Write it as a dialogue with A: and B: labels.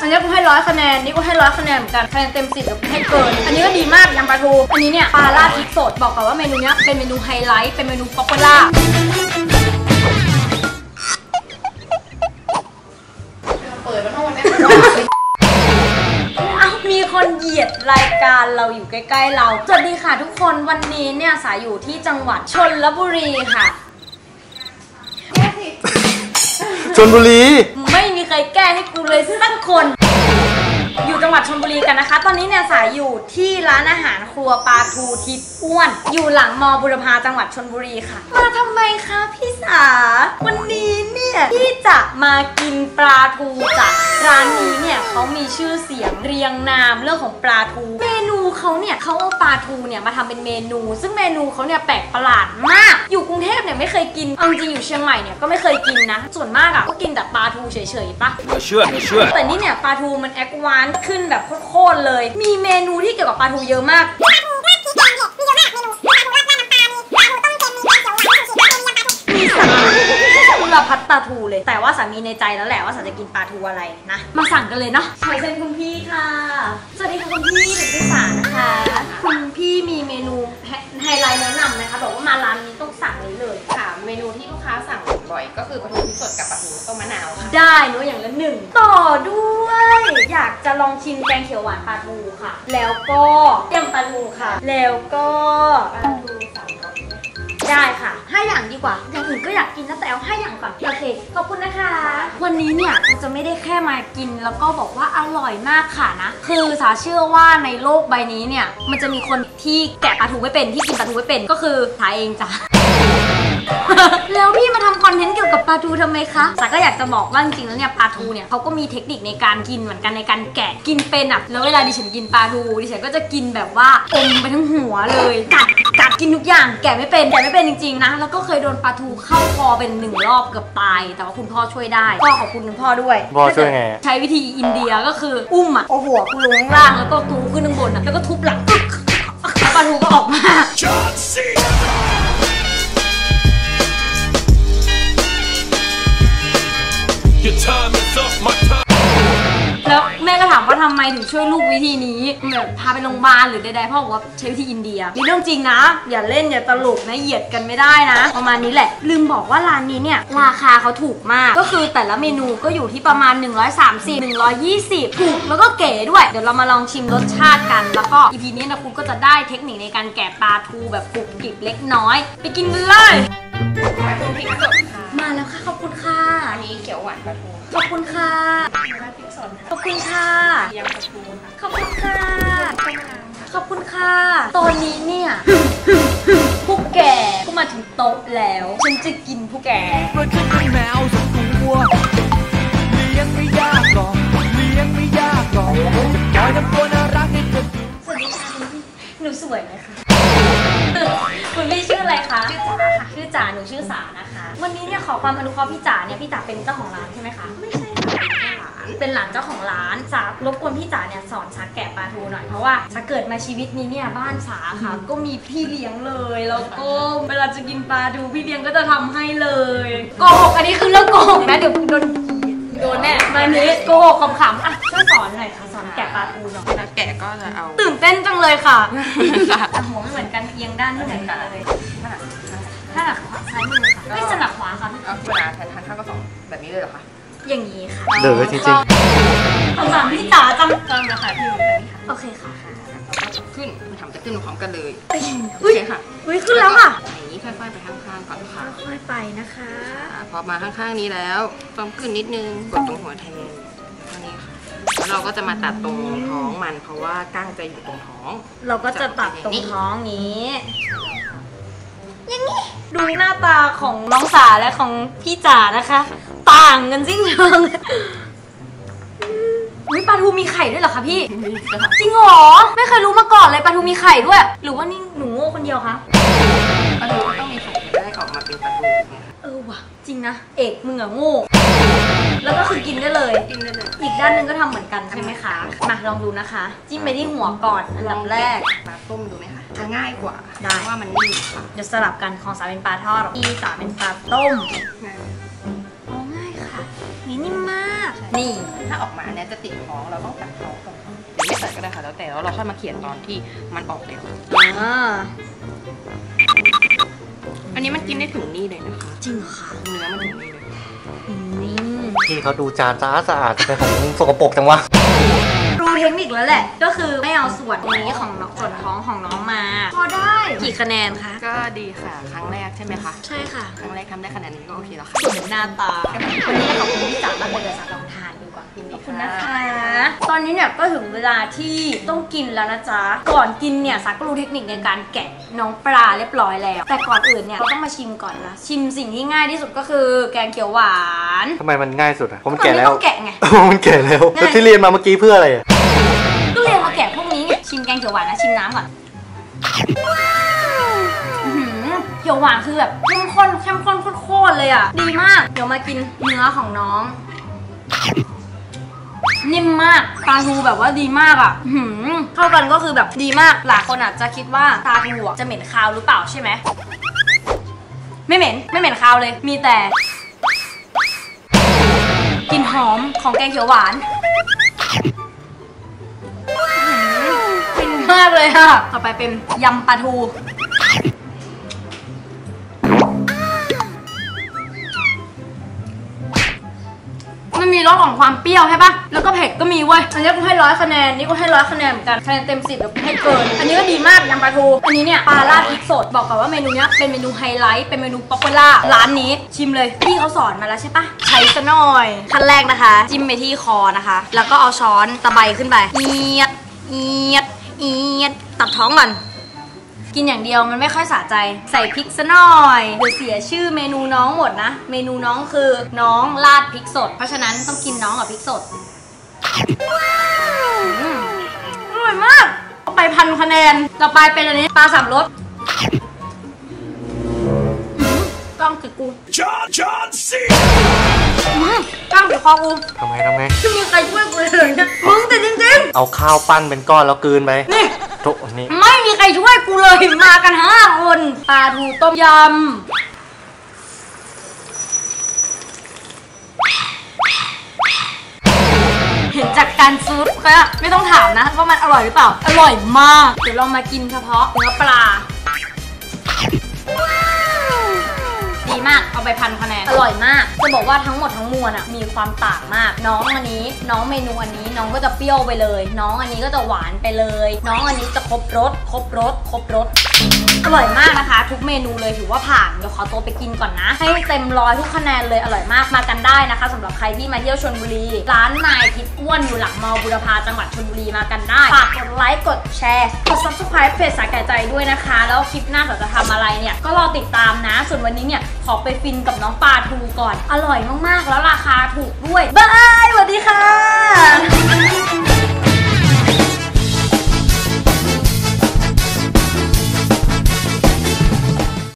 A: อันนี้กูให้100 คะแนนนี่กูให้100 คะแนนเหมือนกันคะแนนเต็ม10กับให้เกินอันนี้ก็ดีมากยำปลาทูอันนี้เนี่ยปลาราดพริกสดบอกก่อนว่าเมนูนี้เป็นเมนูไฮไลท์เป็นเมนูป๊อปปูล่าเปิดมาทั้งวันนี้มีคนเหยียดรายการเราอยู่ใกล้ๆเราสวัสดีค่ะทุกคนวันนี้เนี่ยสายอยู่ที่จังหวัดชลบุรีค่ะ
B: ชลบุรี
A: ไม่มีใครแก้ให้กูเลยสักคนอยู่จังหวัดชลบุรีกันนะคะตอนนี้เนี่ยสายอยู่ที่ร้านอาหารครัวปลาทูทิพย์อ้วนอยู่หลังมอบุรพาจังหวัดชลบุรีค่ะมาทำไมคะพี่สาวันนี้เนี่ยพี่จะมากินปลาทูจากร้านนี้เนี่ยเขามีชื่อเสียงเรียงนามเรื่องของปลาทูเมนูเขาเนี่ยเขาเอาปลาทูเนี่ยมาทำเป็นเมนูซึ่งเมนูเขาเนี่ยแปลกประหลาดมากอยู่กรุงเทพเนี่ยไม่เคยกินเอาจริงอยู่เชียงใหม่เนี่ยก็ไม่เคยกินนะส่วนมากอ่ะก็กินแต่ปลาทูเฉยๆปะ
B: ไม่เชื่อ
A: แต่นี่เนี่ยปลาทูมันแอดวานซ์ขึ้นแบบโคตรเลยมีเมนูที่เกี่ยวกับปลาทูเยอะมากปลาทูราดพริกแกงเผ็ดมีเยอะมากเมนูปลาทูราดน้ำปลามีปลาทูต้มเค็มมีแกงเขียวหวานมีซูชิมียำปลาทูมีสารพัดปลาทูเลยแต่ว่าสามีในใจแล้วแหละว่าสาจะกินปลาทูอะไรนะมาสั่งกันเลยเนาะขอเชิญคุณพี่ค่ะสวัสดีค่ะคุณพี่หรือพี่สานะคะคุณพี่มีเมนูไฮไลท์แนะนำนะคะบอกว่ามาร้านนี้ต้องสั่งนี้เลย
C: ค่ะเมนูที่ลูกค้าสั่งบ่อยก็คือปลาทูพริกสดกับปลาทูต้มมะนาวค่ะ
A: ได้เนอะอย่างละ1ต่อด้วยอยากจะลองชิมแกงเขียวหวานปลาทูค่ะแล้วก็ยำปลาทูค่ะแล้วก็
C: ปลาทู3 รส
A: ได้ค่ะ5 อย่างดีกว่าอย่างอื่นก็อยากกินนะแต่เอา5 อย่างก่อนโอเคขอบคุณนะคะวันนี้เนี่ยจะไม่ได้แค่มากินแล้วก็บอกว่าอร่อยมากค่ะนะคือสาเชื่อว่าในโลกใบนี้เนี่ยมันจะมีคนที่แกะปลาทูไม่เป็นที่กินปลาทูไม่เป็นก็คือสาเองจ้ะแล้วพี่มาทำคอนเทนต์เกี่ยวกับปลาทูทำไมคะสาก็อยากจะบอกว่าจริงๆแล้วเนี่ยปลาทูเนี่ยเขาก็มีเทคนิคในการกินเหมือนกันในการแกะกินเป็นอ่ะแล้วเวลาดิฉันกินปลาทูดิฉันก็จะกินแบบว่าอมไปทั้งหัวเลยกัดกินทุกอย่างแกะไม่เป็นจริงๆนะแล้วก็เคยโดนปลาทูเข้าคอเป็น1 รอบเกือบตายแต่ว่าคุณพ่อช่วยได้พ่อขอบคุณคุณพ่อด้วย
B: พ่อช่วยไง
A: ใช้วิธีอินเดียก็คืออุ้มอ่ะเอาหัวกูลงล่างแล้วก็ตูขึ้นข้างบนอ่ะแล้วก็ทุบหลังปลาทูก็ออกมาแล้วแม่ก็ถามว่าทำไมถึงช่วยลูกวิธีนี้แบบพาไปโรงพยาบาลหรือใดๆพ่อบอกว่าใช้วิธีอินเดียนี่เรื่องจริงนะอย่าเล่นอย่าตลกนะเหยียดกันไม่ได้นะประมาณนี้แหละลืมบอกว่าร้านนี้เนี่ยราคาเขาถูกมากก็คือแต่ละเมนูก็อยู่ที่ประมาณ130 120ถูกแล้วก็เก๋ด้วยเดี๋ยวเรามาลองชิมรสชาติกันแล้วก็ EP นี้นะคุณก็จะได้เทคนิคในการแกะปลาทูแบบกรุบกริบเล็กน้อยไปกินกันเลย
C: ปลาทูพริกสดค่ะ
A: มาแล้วค่ะขอบคุณค่ะ
C: อันนี้เขียวหวานปลาทู
A: ขอบคุณค่ะ
C: ราดพริกสดค่ะ
A: ขอบคุณค่ะ
C: ยำปลาทูค่ะ
A: ขอบคุณค่ะขอบคุณค่ะตอนนี้เนี่ยพวกแกก็มาถึงโต๊ะแล้วฉันจะกินพวกแก
D: เราจะเป็นแมวสักตัวเลี้ยงไม่ยากหรอกเลี้ยงไม่ยากหรอกจะปล่อยน้ำตัวน่ารักให้เธอ
A: สวัสดีค่ะหนูสวยไหมคะคุณพี่ชื่ออะไรคะ
C: ชื่อจ๋าค่ะ
A: ชื่อจ๋าหนูชื่อสานะคะวันนี้เนี่ยขอความอนุเคราะห์พี่จ๋าเนี่ยพี่จ๋าเป็นเจ้าของร้านใช่ไหมคะ
C: ไม่ใช่ค่ะ
A: เป็นหลานเจ้าของร้านสารบกวนพี่จ๋าเนี่ยสอนชักแกะปลาทูหน่อยเพราะว่าชักเกิดมาชีวิตนี้เนี่ยบ้านสาค่ะก็มีพี่เลี้ยงเลยแล้วก็เวลาจะกินปลาทูพี่เลี้ยงก็จะทำให้เลยโกหกอันนี้คือเรื่องโกหกนะเดี๋ยวโดนแน่มาเนี้โกหกขำๆอ่ะช่วยสอนหน่อยค่ะสอนแกะปลาทูหน่อย
C: แล้วแกะก็จะเอา
A: ตื่นเต้นจังเลยค่ะหัวไม่เหมือนกันเอียงด้านไม่เหมือนกันเลยถ้าหนักซ้ายมือค่ะไม่สนับขวาค่ะ
C: เวลาทานข้าวก็สองแบบนี้เลยเหรอคะ
A: อย่างนี้ค่ะ
B: เดือดจริง
A: ๆคำถามพี่จ๋าจัง
C: นะคะพี่แบบนี้ค่ะ
A: โอเคค่ะ
C: ขึ้นมันทำจะขึ้นพร้อมกันเลย
A: อุ้ยค่ะอุ้ยขึ้นแล้วค่ะ
C: อย่างนี้ค่อยๆไปข้างๆก่อนค่ะ
A: ค่อยๆไปนะคะ
C: พอมาข้างๆนี้แล้วต้องขึ้นนิดนึงกดตรงหัวแทนเท่านี้ค่ะแล้วเราก็จะมาตัดตรงท้องมันเพราะว่าก้างจะอยู่ตรงท้อง
A: เราก็จะตัดตรงท้องนี้อย่างนี้ดูหน้าตาของน้องสาและของพี่จ๋านะคะต่างกันสิ้นเชิงปลาทูมีไข่ด้วยเหรอคะพี่จริงเหรอไม่เคยรู้มาก่อนเลยปลาทูมีไข่ด้วยหรือว่านี่หนูโง่คนเดียวคะ
C: ปลาทูต้องมีไข่ได้ออกมาเป็นปลาทู
A: ว่ะจริงนะเอกมึงอะโง่แล้วก็คือกินได้เลยอีกด้านนึงก็ทำเหมือนกันใช่ไหมคะมาลองดูนะคะจิ้มไปที่หัวก่อนอันดับแรก
C: ปลาต้มดูไหมคะจะง่ายกว่าเพราะว่ามันนิ่มค่ะ
A: เดี๋ยวสลับกันของสาเป็นปลาทอดพี่สาเป็นปลาต้มง่ายค่ะนี่นิ่มมากากนี่
C: ถ้าออกมาเนี่ยจะติดท้องเราต้องตัดท้องก่อนหรือไม่ตัดก็ได้ค่ะแล้วแต่แล้วเราค่อยมาเขียนตอนที่มันออกแล้ว อันนี้มันกินได้ถึงนี่เลยนะคะ
A: จริงเหรอคะ
C: เนื้อมันถึงนี่เลย
B: พี่เขาดูจานสะอาดเป็นของสกปรกจังวะ
A: รู้เทคนิคแล้วแหละ ก็คือไม่เอาส่วนนี้ของน้องส่วนท้องของน้องมา พอได้กี่คะแนนคะ
C: ก็ดีค่ะครั้งแรกใช่ไหมคะ
A: ใช่ค่ะ
C: ครั้งแรกทำได้ขนาดนี้ก็โอเคแล้วค่ะ
A: ส่วนหน้าตาวันนี้ขอบคุณพี่จ๋ามากเลยเดี๋ยวจ๋าลองทานดูก่อนขอบคุณนะคะ ตอนนี้เนี่ยก็ถึงเวลาที่ต้องกินแล้วนะจ๊ะ ก่อนกินเนี่ยสักก็รู้เทคนิคในการแกะน้องปลาเรียบร้อยแล้ว แต่ก่อนอื่นเนี่ยเราต้องมาชิมก่อนนะ ชิมสิ่งที่ง่ายที่สุดก็คือแกงเขียวหวาน
B: ทำไมมันง่ายสุดอ่ะเพราะมัน
A: ตอน
B: แก่
A: นี้
B: แล้ว
A: ต้องแกะไง
B: มันแก่แล้วแล้วที่เรียนมาเมื่อกี้เพื่ออะไรอ่ะ
A: ก็เรียนมาแกะพวกนี้ไงชิมแกงเขียวหวานนะชิมน้ำก่อนอื้อหือเขียวหวานคือแบบเข้มข้นโคตรเลยอ่ะดีมากเดี๋ยวมากินเนื้อของน้อง นิ่มมากปลาทูแบบว่าดีมากอ่ะอื้อหือเข้ากันก็คือแบบดีมากหลายคนอาจจะคิดว่าปลาทูจะเหม็นคาวหรือเปล่าใช่ไหมไม่เหม็นคาวเลย มีแต่กลิ่นหอมของแกงเขียวหวานฟินมากเลยค่ะต่อไปเป็นยำปลาทูมันมีรสของความเปรี้ยวใช่ปะแล้วก็เผ็ดก็มีเว้ยอันนี้กูให้100 คะแนนนี่กูให้100 คะแนนเหมือนกันคะแนนเต็ม10แล้วกูให้เกินอันนี้ก็ดีมากยำปลาทูอันนี้เนี่ยปลาราดพริกสดบอกก่อนว่าเมนูเนี้ยเป็นเมนูไฮไลท์เป็นเมนูป๊อปปูล่าร้านนี้ชิมเลยพี่เขาสอนมาแล้วใช่ปะใช้ซะหน่อยขั้นแรกนะคะจิ้มไปที่คอนะคะแล้วก็เอาช้อนตะไบขึ้นไปเอียดตัดท้องก่อนกินอย่างเดียวมันไม่ค่อยสะใจใส่พริกซะหน่อยเดี๋ยวเสียชื่อเมนูน้องหมดนะเมนูน้องคือน้องราดพริกสดเพราะฉะนั้นต้องกินน้องกับพริกสดอร่อยมากเอาไป1,000 คะแนนต่อไปเป็นอันนี้ปลาสามรสกล้องติดกูกล้องติดคอกู
B: ทำไม
A: ไม่มีใครช่วยกูเลยเนี่ยมึงติดจริงๆ
B: เอาข้าวปั้นเป็นก้อนแล้วกลืนไป
A: นี่
B: โถ่นี่
A: ไม่มีใครช่วยกูเลยมากัน5 คนปลาทูต้มยำเห็นจากการซุดก็ไม่ต้องถามนะว่ามันอร่อยหรือเปล่าอร่อยมากเดี๋ยวเรามากินเฉพาะเนื้อปลาดีมากเอาไป1,000 คะแนนอร่อยมากจะบอกว่าทั้งหมดทั้งมวลอ่ะมีความต่างมากน้องอันนี้น้องเมนูอันนี้น้องก็จะเปรี้ยวไปเลยน้องอันนี้ก็จะหวานไปเลยน้องอันนี้จะครบรสอร่อยมากนะคะทุกเมนูเลยถือว่าผ่านเดี๋ยวขอตัวไปกินก่อนนะให้เต็ม100ทุกคะแนนเลยอร่อยมากมากันได้นะคะสำหรับใครที่มาเที่ยวชลบุรีร้านนายทิพย์อ้วนอยู่หลังมอบุรพาจังหวัดชลบุรีมากันได้ฝากกดไลค์กดแชร์กด subscribe เพจสาแก่ใจด้วยนะคะแล้วคลิปหน้าเราจะทำอะไรเนี่ยก็รอติดตามนะส่วนวันนี้เนี่ยขอไปฟินกับน้องปลาทูก่อนอร่อยมากๆแล้วราคาถูกด้วยบายสวัสดีค่ะ